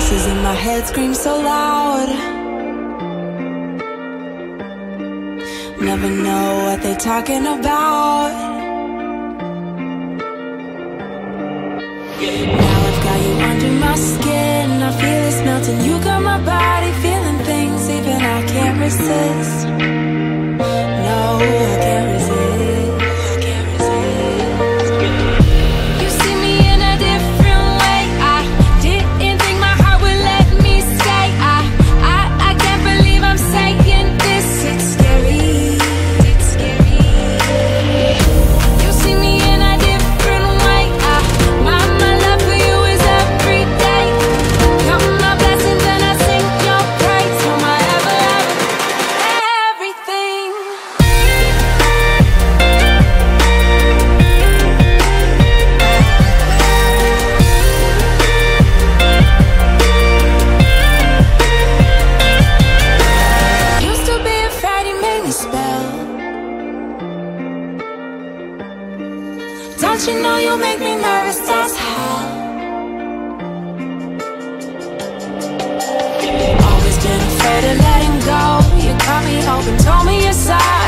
voices in my head scream so loud. Never know what they're talking about. Now I've got you under my skin. I feel it's melting. You got my body feeling things even I can't resist. No, I can't resist. I can't resist. You see me in a different way. I didn't think my heart would let me stay. I can't believe I'm saying this. It's scary. It's scary. You see me in a different way. My love for you is every day. Count my blessings and I sing your praise. You're my everything. Used to be afraid he made me spell. Don't you know you make me nervous as hell? Always been afraid of letting go. You cut me open, told me you're sorry.